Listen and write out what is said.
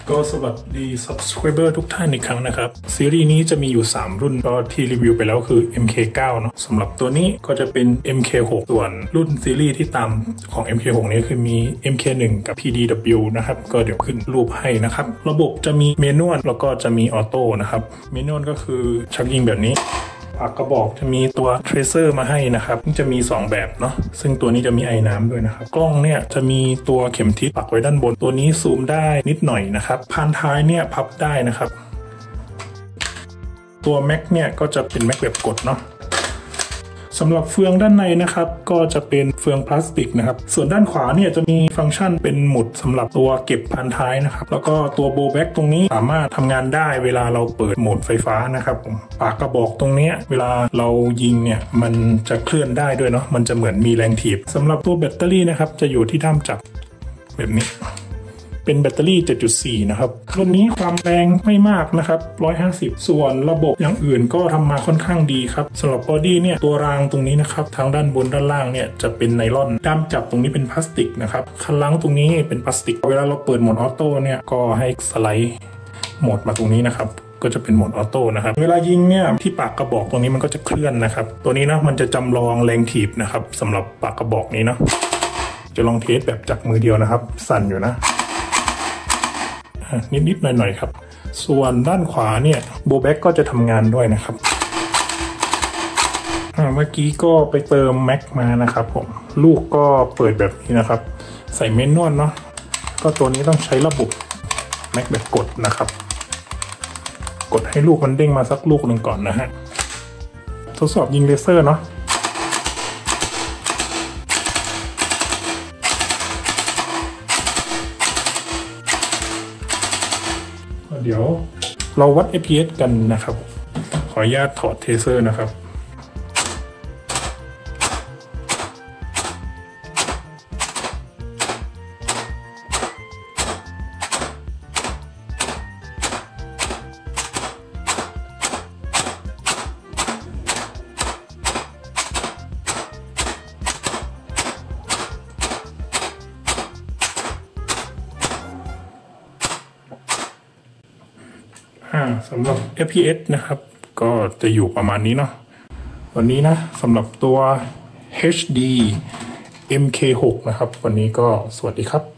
ก็สวัสดี subscriber ทุกท่านอีกครั้งนะครับซีรีส์นี้จะมีอยู่3รุ่นก็ที่รีวิวไปแล้วคือ MK9 เนาะสำหรับตัวนี้ก็จะเป็น MK6 ส่วนรุ่นซีรีส์ที่ตามของ MK6 นี้คือมี MK1 กับ PDW นะครับก็เดี๋ยวขึ้นรูปให้นะครับระบบจะมีเมนูแล้วก็จะมีออโต้นะครับเมนูก็คือชักยิงแบบนี้ปากกระบอกจะมีตัวเทรเซอร์มาให้นะครับจะมี2แบบเนาะซึ่งตัวนี้จะมีไอ้น้ำด้วยนะครับกล้องเนี่ยจะมีตัวเข็มทิศปักไว้ด้านบนตัวนี้ซูมได้นิดหน่อยนะครับพานท้ายเนี่ยพับได้นะครับตัวแม็กเนี่ยก็จะเป็นแม็กแบบกดเนาะสำหรับเฟืองด้านในนะครับก็จะเป็นเฟืองพลาสติกนะครับส่วนด้านขวาเนี่ยจะมีฟังก์ชันเป็นหมุดสำหรับตัวเก็บพันท้ายนะครับแล้วก็ตัวโบแบ็กตรงนี้สามารถทำงานได้เวลาเราเปิดโหมดไฟฟ้านะครับปากกระบอกตรงนี้เวลาเรายิงเนี่ยมันจะเคลื่อนได้ด้วยเนาะมันจะเหมือนมีแรงถีบสำหรับตัวแบตเตอรี่นะครับจะอยู่ที่ด้ามจับแบบนี้เป็นแบตเตอรี่ 7.4 นะครับรุ่นนี้ความแรงไม่มากนะครับ150ส่วนระบบอย่างอื่นก็ทำมาค่อนข้างดีครับสำหรับบอดี้เนี่ยตัวรางตรงนี้นะครับทางด้านบนด้านล่างเนี่ยจะเป็นไนลอนด้ามจับตรงนี้เป็นพลาสติกนะครับคันล้างตรงนี้เป็นพลาสติกเวลาเราเปิดโหมดออโต้เนี่ยก็ให้สไลด์โหมดมาตรงนี้นะครับก็จะเป็นโหมดออโต้นะครับเวลายิงเนี่ยที่ปากกระบอกตรงนี้มันก็จะเคลื่อนนะครับตัวนี้นะมันจะจำลองแรงถีบนะครับสำหรับปากกระบอกนี้เนาะจะลองเทสแบบจากมือเดียวนะครับสั่นอยู่นะนิดๆหน่อยๆครับส่วนด้านขวาเนี่ยโบแบ็กก็จะทำงานด้วยนะครับเมื่อกี้ก็ไปเติมแม็กมานะครับผมลูกก็เปิดแบบนี้นะครับใส่เมนนวลเนาะก็ตัวนี้ต้องใช้ระบบแม็กแบบกดนะครับกดให้ลูกมันเด้งมาสักลูกหนึ่งก่อนนะฮะทดสอบยิงเลเซอร์เนาะเดี๋ยวเราวัด FPS กันนะครับขออนุญาตถอดเทเซอร์นะครับสำหรับ FPS นะครับก็จะอยู่ประมาณนี้เนาะวันนี้นะสำหรับตัว HD MK6 นะครับวันนี้ก็สวัสดีครับ